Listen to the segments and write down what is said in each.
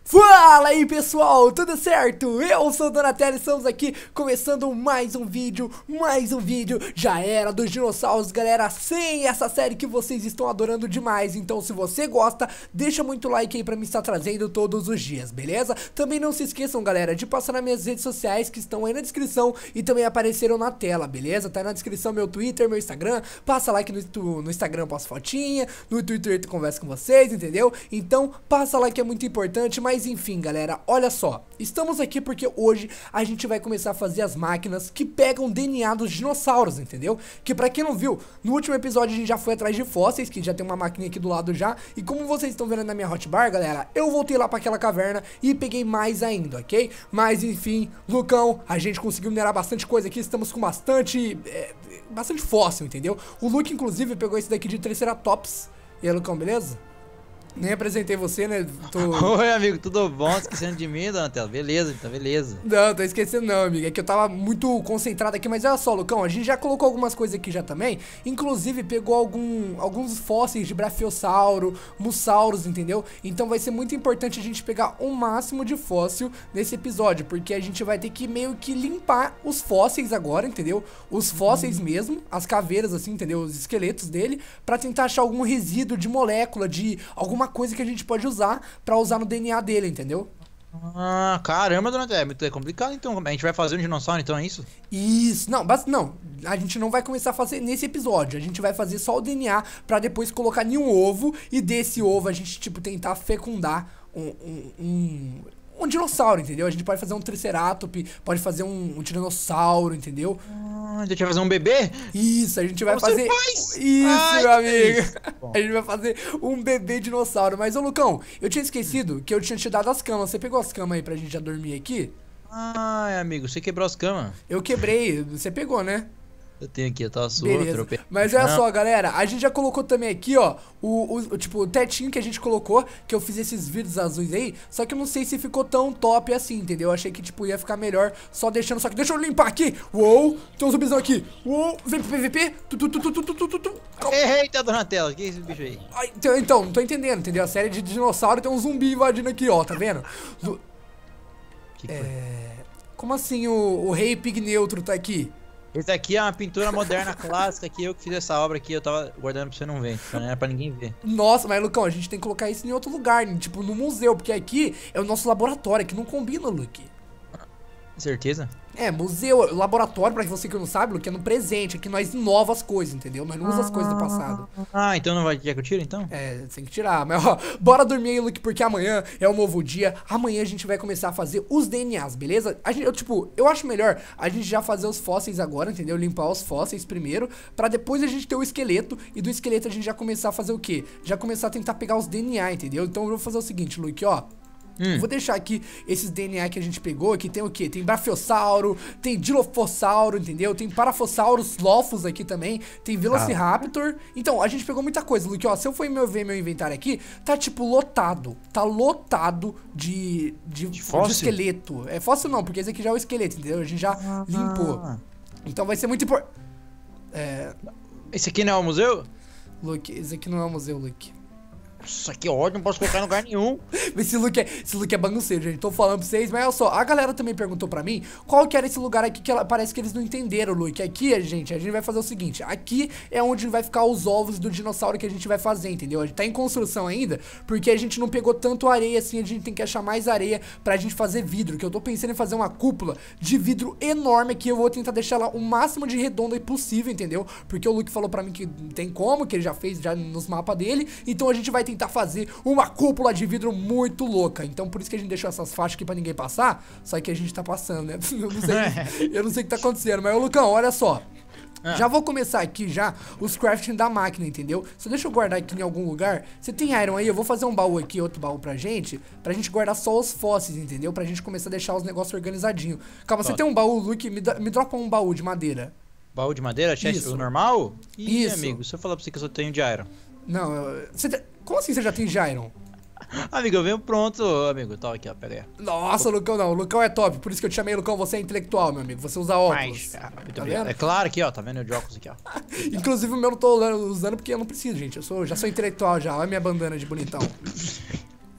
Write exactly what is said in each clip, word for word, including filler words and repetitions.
Fala aí pessoal, tudo certo? Eu sou o Donatello e estamos aqui começando mais um vídeo, mais um vídeo, já era dos dinossauros galera, sim, essa série que vocês estão adorando demais, então se você gosta, deixa muito like aí pra me estar trazendo todos os dias, beleza? Também não se esqueçam galera, de passar nas minhas redes sociais que estão aí na descrição e também apareceram na tela, beleza? Tá na descrição meu Twitter, meu Instagram, passa like no, no Instagram, eu posto fotinha, no Twitter eu converso com vocês, entendeu? Então passa like, é muito importante, mas Mas enfim galera, olha só, estamos aqui porque hoje a gente vai começar a fazer as máquinas que pegam D N A dos dinossauros, entendeu? Que pra quem não viu, no último episódio a gente já foi atrás de fósseis, que já tem uma máquina aqui do lado já. E como vocês estão vendo na minha hotbar galera, eu voltei lá pra aquela caverna e peguei mais ainda, ok? Mas enfim, Lucão, a gente conseguiu minerar bastante coisa aqui, estamos com bastante, é, bastante fóssil, entendeu? O Luke inclusive pegou esse daqui de Triceratops. E aí Lucão, beleza? Nem apresentei você, né? Tô... Oi, amigo, tudo bom? Esquecendo de mim, Donatello? Beleza, então beleza. Não, tô esquecendo não, amigo. É que eu tava muito concentrado aqui, mas olha só, Lucão, a gente já colocou algumas coisas aqui já também. Inclusive, pegou algum, alguns fósseis de Brachiosauro, Musauros, entendeu? Então vai ser muito importante a gente pegar o máximo de fóssil nesse episódio, porque a gente vai ter que meio que limpar os fósseis agora, entendeu? Os fósseis mesmo, as caveiras assim, entendeu? Os esqueletos dele, pra tentar achar algum resíduo de molécula, de alguma coisa que a gente pode usar pra usar no D N A dele, entendeu? Ah, caramba, Donatello, é muito complicado então. A gente vai fazer um dinossauro então, é isso? Isso, não, mas não, a gente não vai começar a fazer nesse episódio, a gente vai fazer só o D N A pra depois colocar em um ovo e desse ovo a gente, tipo, tentar fecundar um, um, um, um dinossauro, entendeu? A gente pode fazer um Triceratops, pode fazer um, um tiranossauro, entendeu? Ah, a gente vai fazer um bebê? Isso, a gente vai Você fazer... faz? Isso, Ai, meu amigo! isso. A gente vai fazer um bebê dinossauro. Mas, ô Lucão, eu tinha esquecido que eu tinha te dado as camas. Você pegou as camas aí pra gente já dormir aqui? Ai, amigo, você quebrou as camas. Eu quebrei, você pegou, né? Eu tenho aqui, eu tava sua, Beleza. tropei. Mas olha Não. só, galera, a gente já colocou também aqui, ó, o, o, o, tipo, o tetinho que a gente colocou, que eu fiz esses vidros azuis aí, só que eu não sei se ficou tão top assim, entendeu? Eu achei que, tipo, ia ficar melhor só deixando, só que deixa eu limpar aqui. Uou, tem um zumbizão aqui. Uou, vem pro P V P. Tu, tu, tu, tu, tu, tu, tu, tu, tu. Calma. Eita, Donatello, que é esse bicho aí? Ai, então, então, não tô entendendo, entendeu? A série de dinossauro tem um zumbi invadindo aqui, ó, tá vendo? Do- Que que foi? é... Como assim o, o rei pig neutro tá aqui? Esse aqui é uma pintura moderna clássica que eu que fiz essa obra aqui, eu tava guardando pra você não ver, não era pra ninguém ver. Nossa, mas Lucão, a gente tem que colocar isso em outro lugar, tipo no museu, porque aqui é o nosso laboratório, aqui não combina, Luke. Certeza? É, museu, laboratório, pra você que não sabe, Luke, é no presente, aqui nós inova as coisas, entendeu? Nós não usamos as coisas do passado. Ah, então não vai quer que eu tire então? É, tem que tirar, mas ó, bora dormir aí, Luke, porque amanhã é um novo dia, amanhã a gente vai começar a fazer os D N As, beleza? A gente, eu, tipo, eu acho melhor a gente já fazer os fósseis agora, entendeu? Limpar os fósseis primeiro, pra depois a gente ter o esqueleto, e do esqueleto a gente já começar a fazer o quê? Já começar a tentar pegar os D N A, entendeu? Então eu vou fazer o seguinte, Luke, ó. Hum. Vou deixar aqui esses D N A que a gente pegou, que tem o quê? Tem Brachiosauro, tem Dilophosauro, entendeu? Tem Parafossauros Lophus aqui também, tem Velociraptor. Então, a gente pegou muita coisa, Luke, ó, se eu for meu, ver meu inventário aqui, tá tipo lotado, tá lotado de, de, De fóssil? de esqueleto. É fóssil não, porque esse aqui já é o esqueleto, entendeu? A gente já limpou. Então vai ser muito importante. É, Esse aqui não é o museu? Luke, esse aqui não é o museu, Luke. Nossa, que ódio, não posso colocar em lugar nenhum. Esse look, é, esse look é bagunceiro, gente. Tô falando pra vocês, mas olha só. A galera também perguntou pra mim qual que era esse lugar aqui que ela, parece que eles não entenderam, Luke. Aqui, gente, a gente vai fazer o seguinte. Aqui é onde vai ficar os ovos do dinossauro que a gente vai fazer, entendeu? A gente tá em construção ainda, porque a gente não pegou tanto areia assim. A gente tem que achar mais areia pra gente fazer vidro. Que eu tô pensando em fazer uma cúpula de vidro enorme aqui. Eu vou tentar deixar ela o máximo de redonda possível, entendeu? Porque o Luke falou pra mim que tem como, que ele já fez já nos mapas dele. Então a gente vai tentar fazer uma cúpula de vidro muito louca. Então por isso que a gente deixou essas faixas aqui pra ninguém passar. Só que a gente tá passando, né? Eu não sei, eu não sei o que tá acontecendo. Mas, ô Lucão, olha só. Ah. Já vou começar aqui já os crafting da máquina, entendeu? Só deixa eu guardar aqui em algum lugar. Você tem iron aí? Eu vou fazer um baú aqui, outro baú pra gente, pra gente guardar só os fósseis, entendeu? Pra gente começar a deixar os negócios organizadinhos. Calma, você tem um baú, Luke? Me, me dropa um baú de madeira. Baú de madeira? Chest, Isso. o normal? Ih, Isso. amigo, se eu falar pra você que eu só tenho de iron. Não, eu, você te, como assim você já tem de iron? Amigo, eu venho pronto, amigo. Tá aqui, ó, pega aí. Nossa, Lucão, não. O Lucão é top. Por isso que eu te chamei, Lucão. Você é intelectual, meu amigo. Você usa óculos. Mas, ah, muito Tá obrigado. vendo? É claro aqui, ó. Tá vendo eu de óculos aqui, ó. Inclusive o meu eu não tô usando porque eu não preciso, gente. Eu sou, já sou intelectual já. Olha a minha bandana de bonitão.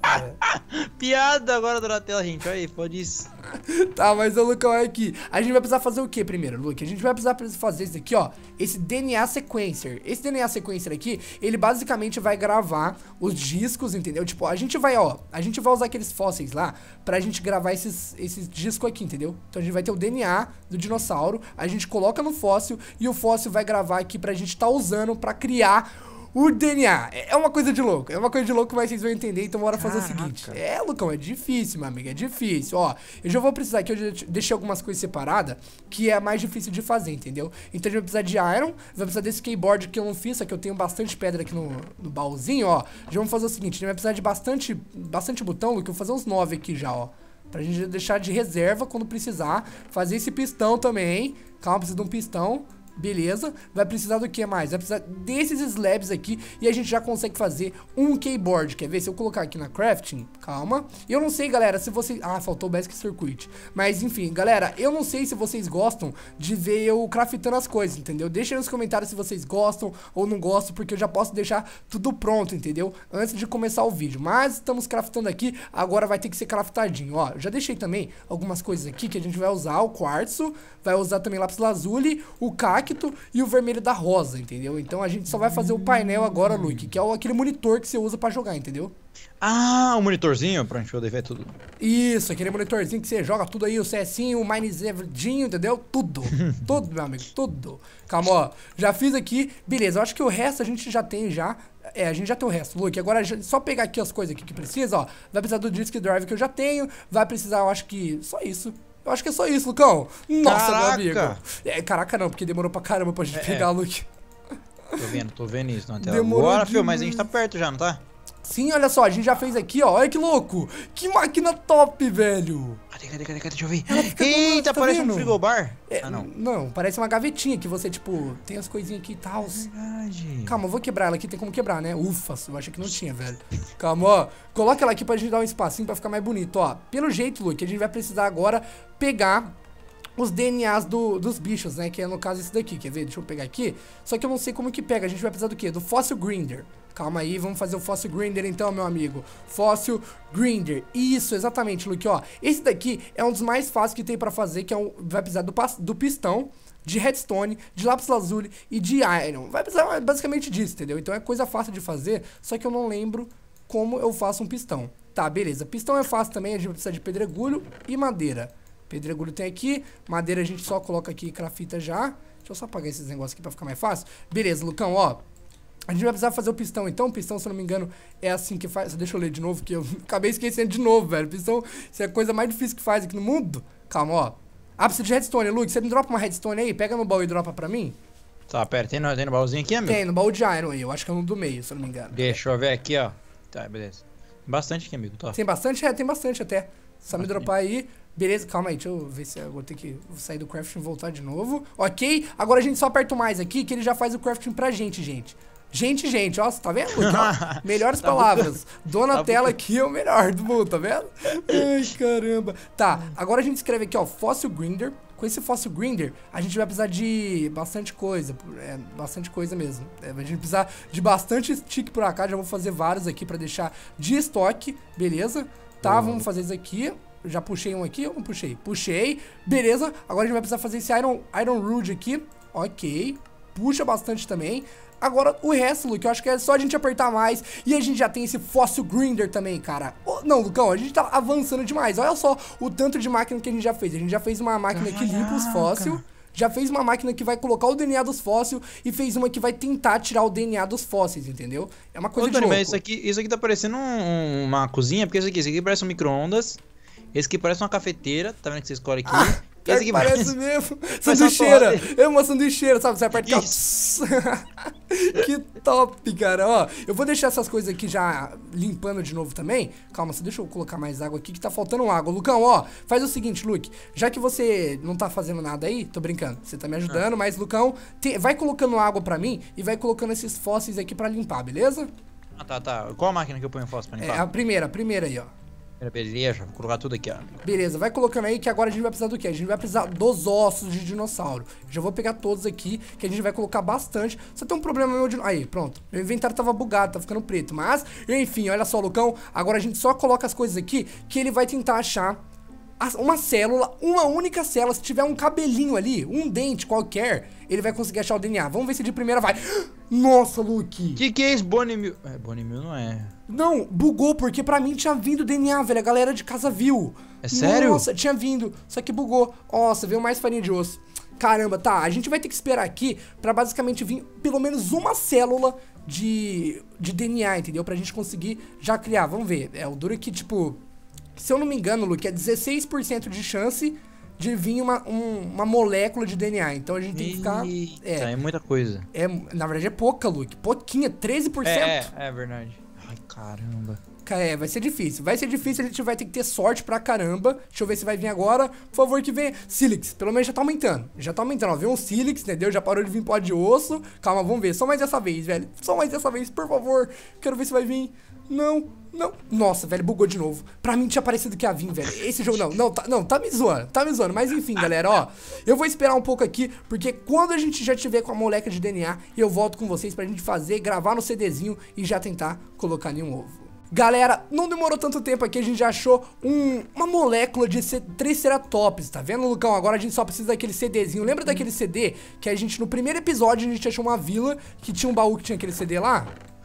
Piada agora na tela, gente. Olha aí, pode isso. Tá, mas o Lucão é aqui. A gente vai precisar fazer o que primeiro, Luke? A gente vai precisar fazer esse aqui, ó. Esse D N A Sequencer. Esse D N A Sequencer aqui, ele basicamente vai gravar os discos, entendeu? Tipo, a gente vai, ó, a gente vai usar aqueles fósseis lá pra gente gravar esses, esses discos aqui, entendeu? Então a gente vai ter o D N A do dinossauro, a gente coloca no fóssil e o fóssil vai gravar aqui pra gente tá usando pra criar o D N A. É uma coisa de louco, é uma coisa de louco, mas vocês vão entender, então bora fazer o seguinte. É, Lucão, é difícil, meu amigo, é difícil, ó. Eu já vou precisar aqui, eu já deixei algumas coisas separadas, que é mais difícil de fazer, entendeu? Então a gente vai precisar de iron, vai precisar desse keyboard que eu não fiz, só que eu tenho bastante pedra aqui no, no baúzinho, ó. Já vamos fazer o seguinte, a gente vai precisar de bastante, bastante botão, Luke, eu vou fazer uns nove aqui já, ó. Pra gente deixar de reserva quando precisar. Fazer esse pistão também. Calma, precisa de um pistão. Beleza, vai precisar do que mais? Vai precisar desses slabs aqui e a gente já consegue fazer um keyboard. Quer ver? Se eu colocar aqui na crafting, calma. Eu não sei, galera, se vocês... Ah, faltou o Basic Circuit. Mas, enfim, galera, eu não sei se vocês gostam de ver eu craftando as coisas, entendeu? Deixa aí nos comentários se vocês gostam ou não gostam, porque eu já posso deixar tudo pronto, entendeu? Antes de começar o vídeo. Mas estamos craftando aqui, agora vai ter que ser craftadinho, ó. Já deixei também algumas coisas aqui que a gente vai usar, o quartzo, vai usar também lápis lazuli, o cacto e o vermelho da rosa, entendeu? Então a gente só vai fazer o painel agora, Luke, que é o, aquele monitor que você usa pra jogar, entendeu? Ah, o monitorzinho pra gente poder ver tudo. Isso, aquele monitorzinho que você joga tudo aí, o CSinho, o Minezerdinho, entendeu? Tudo, tudo, meu amigo, tudo. Calma, ó, já fiz aqui, beleza, eu acho que o resto a gente já tem já. É, a gente já tem o resto, Luke. Agora só pegar aqui as coisas aqui que precisa, ó. Vai precisar do disk drive que eu já tenho, vai precisar, eu acho que só isso. Eu acho que é só isso, Lucão. Nossa, caraca. meu amigo. É, caraca não, porque demorou pra caramba pra gente é, pegar, é. Luke. Tô vendo, tô vendo isso na tela. Demorou Agora, filho, mas a gente tá perto já, não tá? Sim, olha só, a gente já fez aqui, ó. Olha que louco. Que máquina top, velho. Cadê, cadê, cadê, cadê? Deixa eu ver. Eita, Eita, tá parece vendo? um frigobar. É, ah, não. Não, parece uma gavetinha que você, tipo, tem as coisinhas aqui e tal. É verdade. Calma, eu vou quebrar ela aqui, tem como quebrar, né? Ufa, eu achei que não tinha, velho. Calma, ó. Coloca ela aqui pra gente dar um espacinho pra ficar mais bonito, ó. Pelo jeito, Luke, a gente vai precisar agora pegar os D N As do, dos bichos, né? Que é no caso esse daqui, quer ver? Deixa eu pegar aqui. Só que eu não sei como que pega, a gente vai precisar do quê? Do Fossil Grinder. Calma aí, vamos fazer o Fossil Grinder então, meu amigo. Fossil Grinder. Isso, exatamente, Luke, ó. Esse daqui é um dos mais fáceis que tem pra fazer, que é um, vai precisar do, do pistão, de redstone, de lápis lazuli e de iron. Vai precisar basicamente disso, entendeu? Então é coisa fácil de fazer, só que eu não lembro como eu faço um pistão. Tá, beleza. Pistão é fácil também, a gente vai precisar de pedregulho e madeira. Pedregulho tem aqui, madeira a gente só coloca aqui crafita já. Deixa eu só apagar esses negócios aqui pra ficar mais fácil. Beleza, Lucão, ó. A gente vai precisar fazer o pistão, então. O pistão, se eu não me engano, é assim que faz. Deixa eu ler de novo, que eu acabei esquecendo de novo, velho. Pistão, isso é a coisa mais difícil que faz aqui no mundo. Calma, ó. Ah, precisa de redstone, Luke. Você me dropa uma redstone aí? Pega no baú e dropa pra mim. Tá, pera, tem no, tem no baúzinho aqui, amigo? Tem, no baú de iron aí. Eu acho que é no do meio, se eu não me engano. Deixa eu ver aqui, ó. Tá, beleza. Tem bastante aqui, amigo. Tá. Tem bastante? É, tem bastante até. Só me dropar aí. Beleza, calma aí, deixa eu ver se eu vou ter que sair do crafting e voltar de novo. Ok, agora a gente só aperta o mais aqui, que ele já faz o crafting pra gente, gente. Gente, gente, ó, você tá vendo? Ó, melhores tá palavras. Dona tá tela aqui é o melhor do mundo, tá vendo? Ai, caramba. Tá, agora a gente escreve aqui, ó, Fossil Grinder. Com esse Fossil Grinder, a gente vai precisar de bastante coisa. É, bastante coisa mesmo. É, a gente vai precisar de bastante stick por acá. Já vou fazer vários aqui pra deixar de estoque, beleza? Tá, uhum. Vamos fazer isso aqui. Já puxei um aqui ou não puxei? Puxei, beleza. Agora a gente vai precisar fazer esse Iron, Iron Rude aqui. Ok, puxa bastante também. Agora o resto, Luke, eu acho que é só a gente apertar mais. E a gente já tem esse Fossil Grinder também, cara. Oh, não, Lucão, a gente tá avançando demais. Olha só o tanto de máquina que a gente já fez. A gente já fez uma máquina que limpa os fósseis. Já fez uma máquina que vai colocar o D N A dos fósseis e fez uma que vai tentar tirar o D N A dos fósseis, entendeu? É uma coisa Ô, de Tony, louco. mas isso aqui, isso aqui tá parecendo um, uma cozinha, porque isso aqui, isso aqui parece um micro-ondas. Esse aqui parece uma cafeteira, tá vendo que você escolhe aqui? Ah, esse aqui parece, parece mesmo. Sanduicheira. É uma sanduicheira, sabe? Você aperta aqui, que top, cara. Ó, eu vou deixar essas coisas aqui já limpando de novo também. Calma, só deixa eu colocar mais água aqui que tá faltando água. Lucão, ó, faz o seguinte, Luke. Já que você não tá fazendo nada aí, tô brincando, você tá me ajudando, ah. mas, Lucão, te, vai colocando água pra mim e vai colocando esses fósseis aqui pra limpar, beleza? Ah, tá, tá. Qual a máquina que eu ponho fóssil pra limpar? É a primeira, a primeira aí, ó. Beleza, vou colocar tudo aqui, ó. Beleza, vai colocando aí que agora a gente vai precisar do quê? A gente vai precisar dos ossos de dinossauro. Já vou pegar todos aqui, que a gente vai colocar bastante. Só tem um problema meu de... Aí, pronto. Meu inventário tava bugado, tá ficando preto. Mas, enfim, olha só, Lucão. Agora a gente só coloca as coisas aqui que ele vai tentar achar uma célula, uma única célula. Se tiver um cabelinho ali, um dente qualquer, ele vai conseguir achar o D N A. Vamos ver se de primeira vai. Nossa, Luke. Que que é isso? Bonimil? É, Bonimil não é. Não, bugou, porque pra mim tinha vindo D N A, velho. A galera de casa viu. É sério? Nossa, tinha vindo. Só que bugou. Nossa, veio mais farinha de osso. Caramba, tá. A gente vai ter que esperar aqui pra basicamente vir pelo menos uma célula de, de D N A, entendeu? Pra gente conseguir já criar. Vamos ver. É, o duro é que, tipo... Se eu não me engano, Luke, é dezesseis por cento de chance de vir uma, um, uma molécula de D N A. Então a gente tem que ficar... Eita, É, é muita coisa. é, na verdade é pouca, Luke. Pouquinha, treze por cento. É, é, é verdade. Ai, caramba. É, vai ser difícil. Vai ser difícil, a gente vai ter que ter sorte pra caramba. Deixa eu ver se vai vir agora. Por favor, que venha. Silix, pelo menos já tá aumentando. Já tá aumentando, ó. Veio um Silix, entendeu? Já parou de vir pó de osso. Calma, vamos ver. Só mais dessa vez, velho. Só mais dessa vez, por favor. Quero ver se vai vir. Não, não. Nossa, velho, bugou de novo. Pra mim tinha parecido que ia vir, velho. Esse jogo não, não, tá, não, tá me zoando, tá me zoando. Mas enfim, galera, ó. Eu vou esperar um pouco aqui, porque quando a gente já tiver com a moleca de D N A, eu volto com vocês pra gente fazer, gravar no CDzinho e já tentar colocar em um ovo. Galera, não demorou tanto tempo aqui, a gente já achou um, uma molécula de Triceratops, tá vendo, Lucão? Agora a gente só precisa daquele CDzinho. Lembra daquele C D que a gente, no primeiro episódio, a gente achou uma vila que tinha um baú que tinha aquele C D lá?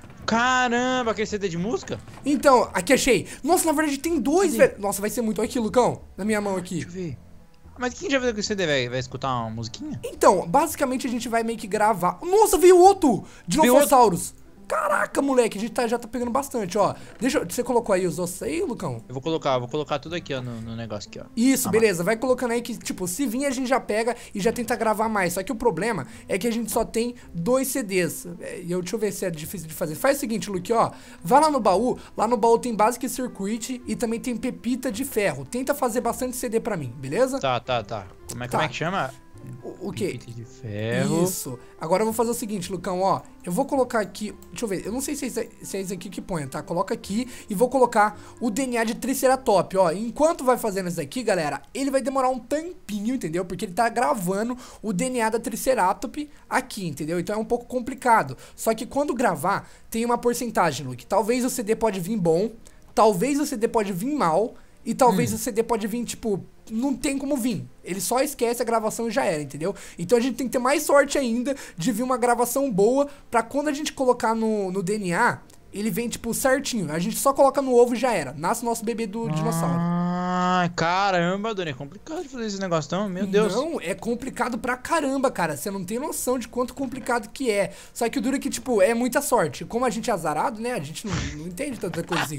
Caramba, aquele C D de música? Então, aqui achei. Nossa, na verdade tem dois, Cadê? velho. Nossa, vai ser muito. Olha aqui, Lucão, na minha mão aqui. Deixa eu ver. Mas quem já viu que o C D vai, vai escutar uma musiquinha? Então, basicamente a gente vai meio que gravar. Nossa, veio outro! Dinossauros. Caraca, moleque, a gente tá, já tá pegando bastante, ó. Deixa eu, você colocou aí os ossos aí, Lucão? Eu vou colocar, vou colocar tudo aqui, ó, no, no negócio aqui, ó. Isso, Ah, beleza, vai colocando aí que, tipo, se vir a gente já pega e já tenta gravar mais. Só que o problema é que a gente só tem dois C Ds. É, E eu, deixa eu ver se é difícil de fazer. Faz o seguinte, Luke, ó. Vai lá no baú, lá no baú tem Basic Circuit e também tem Pepita de Ferro. Tenta fazer bastante C D pra mim, beleza? Tá, tá, tá. Como é, Tá. como é que chama? O, o quê? Pepita de ferro. Isso. Agora eu vou fazer o seguinte, Lucão, ó. Eu vou colocar aqui... Deixa eu ver. Eu não sei se é, isso- se é isso aqui que põe, tá? Coloca aqui e vou colocar o D N A de Triceratops, ó. Enquanto vai fazendo isso aqui, galera, ele vai demorar um tampinho, entendeu? Porque ele tá gravando o D N A da Triceratops aqui, entendeu? Então é um pouco complicado. Só que quando gravar, tem uma porcentagem, Luke. Talvez o C D pode vir bom, talvez o C D pode vir mal, e talvez Hum. o C D pode vir, tipo... Não tem como vir. Ele só esquece a gravação e já era, entendeu? Então a gente tem que ter mais sorte ainda de vir uma gravação boa pra quando a gente colocar no, no D N A, ele vem, tipo, certinho. A gente só coloca no ovo e já era. Nasce o nosso bebê do dinossauro. Ah, caramba, Dona, é complicado de fazer esse negócio, então, meu Deus. Não, é complicado pra caramba, cara. Você não tem noção de quanto complicado que é. Só que o duro é que, tipo, é muita sorte. Como a gente é azarado, né? A gente não, não entende tanta coisa assim.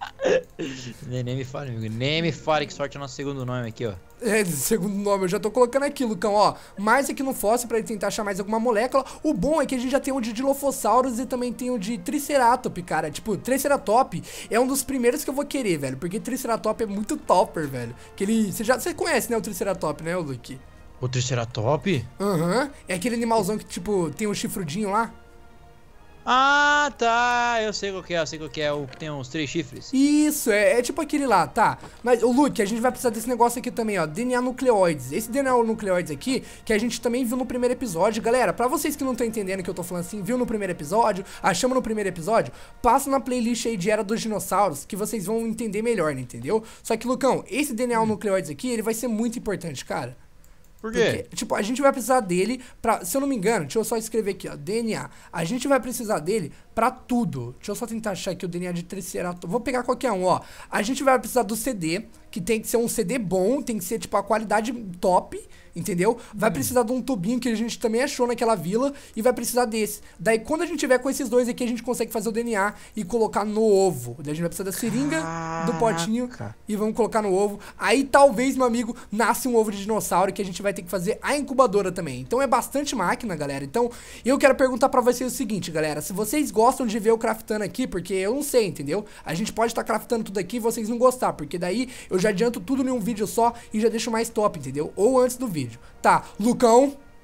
Nem, nem me fale, amigo. Nem me fale que sorte é nosso segundo nome aqui, ó. É, segundo nome, eu já tô colocando aqui, Lucão, ó. Mais aqui no fóssil pra ele tentar achar mais alguma molécula. O bom é que a gente já tem o de Dilophosaurus e também tem o de Triceratops, cara. Tipo, Triceratops é um dos primeiros que eu vou querer, velho. Porque Triceratops é muito topper, velho. Que ele... Você já você conhece, né, o Triceratops, né, o Luke? O Triceratops? Aham. É aquele animalzão que, tipo, tem um chifrudinho lá. Ah, tá. Eu sei qual que é, eu sei qual que é. O que tem uns três chifres. Isso, é, é tipo aquele lá, tá. Mas, o Luke, a gente vai precisar desse negócio aqui também, ó. D N A nucleoides. Esse D N A nucleoides aqui, que a gente também viu no primeiro episódio. Galera, pra vocês que não estão entendendo o que eu tô falando assim, viu no primeiro episódio, achamos no primeiro episódio, passa na playlist aí de Era dos Dinossauros, que vocês vão entender melhor, né, entendeu? Só que, Lucão, esse D N A nucleoides aqui, ele vai ser muito importante, cara. Por quê? Porque, tipo, a gente vai precisar dele pra... Se eu não me engano, deixa eu só escrever aqui, ó. D N A. A gente vai precisar dele pra tudo. Deixa eu só tentar achar aqui o D N A de Triceratops. Vou pegar qualquer um, ó. A gente vai precisar do C D, que tem que ser um C D bom, tem que ser, tipo, a qualidade top, entendeu? Vai Hum. precisar de um tubinho que a gente também achou naquela vila e vai precisar desse. Daí, quando a gente tiver com esses dois aqui, a gente consegue fazer o D N A e colocar no ovo. Daí a gente vai precisar da seringa, do potinho Caraca. e vamos colocar no ovo. Aí talvez, meu amigo, nasce um ovo de dinossauro que a gente vai ter que fazer a incubadora também. Então é bastante máquina, galera. Então eu quero perguntar pra vocês o seguinte, galera. Se vocês gostam de ver eu craftando aqui, porque eu não sei, entendeu? A gente pode estar craftando tudo aqui e vocês não gostar, porque daí eu já adianto tudo em um vídeo só e já deixo mais top, entendeu? Ou antes do vídeo. Tá, Lucão...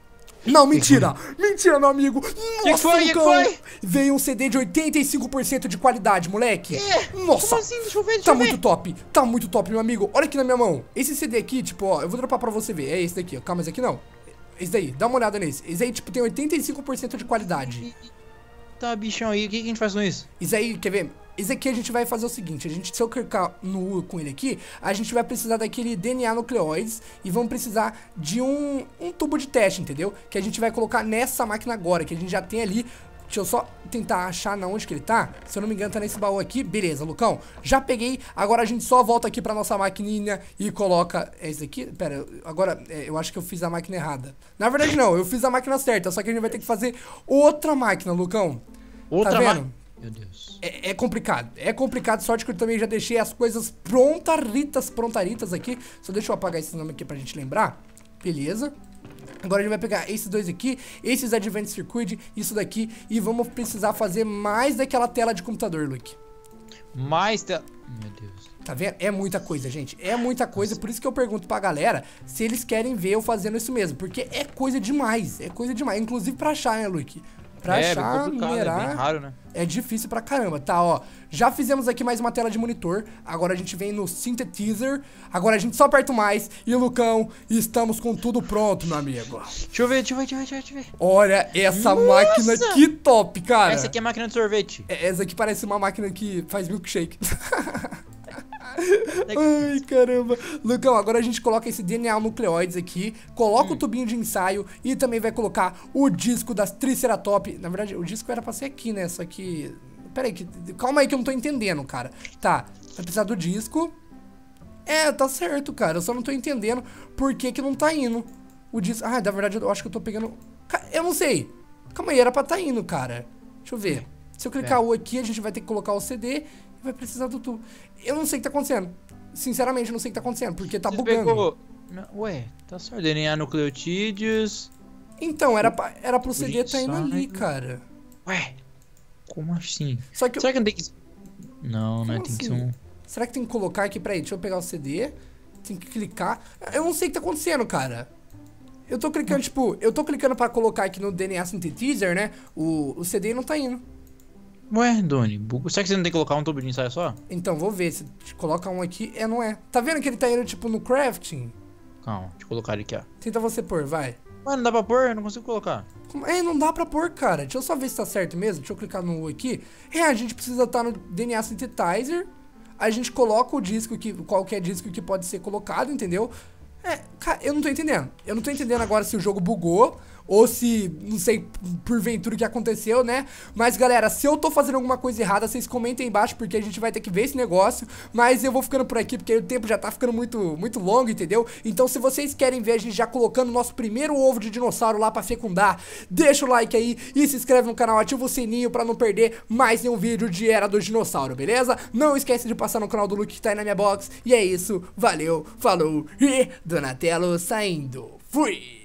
Não, mentira! Mentira, meu amigo! Que Nossa, foi? Que Lucão! foi? Veio um C D de oitenta e cinco por cento de qualidade, moleque! É? Nossa! Como assim? Deixa eu ver, deixa Tá eu ver. muito top! Tá muito top, meu amigo! Olha aqui na minha mão! Esse C D aqui, tipo, ó, eu vou dropar pra você ver. É esse daqui, ó. Calma, esse aqui não. Esse daí, dá uma olhada nesse. Esse aí, tipo, tem oitenta e cinco por cento de qualidade. Tá, bichão aí, o que, que a gente faz com isso? Isso aí, quer ver? Esse aqui a gente vai fazer o seguinte, a gente, se eu clicar no U com ele aqui, a gente vai precisar daquele D N A nucleóides e vamos precisar de um, um tubo de teste, entendeu? Que a gente vai colocar nessa máquina agora, que a gente já tem ali. Deixa eu só tentar achar na onde que ele tá. Se eu não me engano, tá nesse baú aqui. Beleza, Lucão. Já peguei. Agora a gente só volta aqui pra nossa maquininha e coloca... É esse aqui? Pera, agora é, eu acho que eu fiz a máquina errada. Na verdade não, eu fiz a máquina certa. Só que a gente vai ter que fazer outra máquina, Lucão. Outra tá vendo? máquina? Meu Deus. É, é complicado, é complicado, sorte que eu também já deixei as coisas prontaritas, prontaritas aqui. Só deixa eu apagar esse nome aqui pra gente lembrar. Beleza. Agora a gente vai pegar esses dois aqui, esses Advanced Circuit, isso daqui, e vamos precisar fazer mais daquela tela de computador, Luke. Mais tela... Meu Deus. Tá vendo? É muita coisa, gente, é muita coisa, por isso que eu pergunto pra galera se eles querem ver eu fazendo isso mesmo, porque é coisa demais, é coisa demais, inclusive pra achar, né, Luke? Pra é, achar, bem complicado, minerar, é bem raro, né? é difícil pra caramba, tá, ó. Já fizemos aqui mais uma tela de monitor, agora a gente vem no Synthetizer, agora a gente só aperta o mais, e Lucão, estamos com tudo pronto, meu amigo. Deixa eu ver, deixa eu ver, deixa eu ver, deixa eu ver. Olha essa Nossa! máquina, que top, cara. Essa aqui é máquina de sorvete. É, essa aqui parece uma máquina que faz milkshake. Ai, caramba. Lucão, agora a gente coloca esse D N A nucleóides aqui, coloca hum. o tubinho de ensaio e também vai colocar o disco das Triceratops. Na verdade, o disco era pra ser aqui, né? Só que... Pera aí, que... calma aí que eu não tô entendendo, cara. Tá, vai precisar do disco. É, tá certo, cara. Eu só não tô entendendo por que que não tá indo. O disco... Ah, na verdade, eu acho que eu tô pegando... Eu não sei. Calma aí, era pra tá indo, cara. Deixa eu ver. Se eu clicar é. o aqui, a gente vai ter que colocar o C D... vai precisar do tubo. Eu não sei o que tá acontecendo. Sinceramente, eu não sei o que tá acontecendo, porque tá Você bugando. Pegou... Ué, tá só D N A nucleotídeos. Então, era, pra, era pro C D tá indo ali, cara. Ué, como assim? Só que Será eu... que não tem que... Não, né? Tem assim? que ser um... Será que tem que colocar aqui? Peraí, deixa eu pegar o C D. Tem que clicar. Eu não sei o que tá acontecendo, cara. Eu tô clicando, tipo... Eu tô clicando pra colocar aqui no D N A Synthetizer, né? O, o C D não tá indo. Ué, Doni, bugo. Será que você não tem que colocar um tubo de ensaio só? Então, vou ver. Se coloca um aqui, é, não é. Tá vendo que ele tá indo, tipo, no crafting? Calma, deixa eu colocar ele aqui, ó. Tenta você pôr, vai. Ué, não dá pra pôr? Eu não consigo colocar. É, não dá pra pôr, cara. Deixa eu só ver se tá certo mesmo. Deixa eu clicar no U aqui. É, a gente precisa estar no D N A Synthetizer. A gente coloca o disco, que, qualquer disco que pode ser colocado, entendeu? É, cara, eu não tô entendendo. Eu não tô entendendo agora se o jogo bugou ou se, não sei, porventura o que aconteceu, né? Mas, galera, se eu tô fazendo alguma coisa errada, vocês comentem aí embaixo, porque a gente vai ter que ver esse negócio. Mas eu vou ficando por aqui, porque o tempo já tá ficando muito, muito longo, entendeu? Então, se vocês querem ver a gente já colocando o nosso primeiro ovo de dinossauro lá pra fecundar, deixa o like aí e se inscreve no canal, ativa o sininho pra não perder mais nenhum vídeo de Era do Dinossauro, beleza? Não esquece de passar no canal do Luke que tá aí na minha box. E é isso, valeu, falou e Donatello saindo. Fui!